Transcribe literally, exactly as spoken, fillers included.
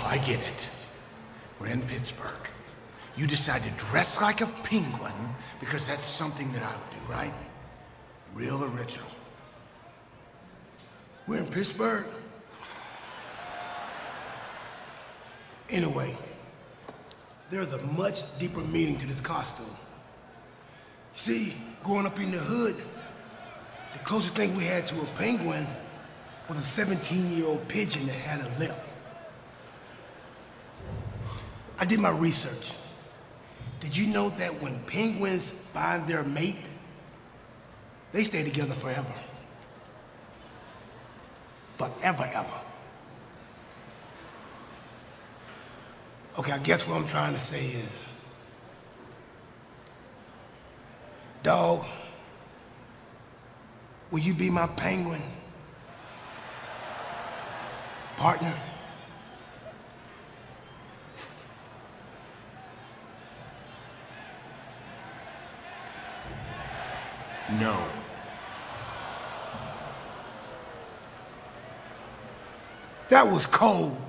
I get it. We're in Pittsburgh. You decide to dress like a penguin because that's something that I would do, right? Real original. We're in Pittsburgh? Anyway, there's a much deeper meaning to this costume. See, growing up in the hood, the closest thing we had to a penguin was a seventeen-year-old pigeon that had a limp. I did my research. Did you know that when penguins find their mate, they stay together forever? Forever, ever. Okay, I guess what I'm trying to say is, dog, will you be my penguin partner? No. That was cold.